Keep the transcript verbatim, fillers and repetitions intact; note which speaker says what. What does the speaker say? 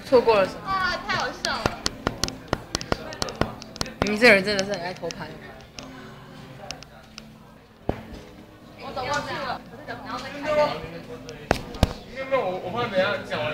Speaker 1: 错过了什么？
Speaker 2: 啊，太好笑了！
Speaker 1: 你这人真的是很爱偷拍。
Speaker 2: 我走过去了，然后再开。
Speaker 3: 没有没有，我我怕等下讲完。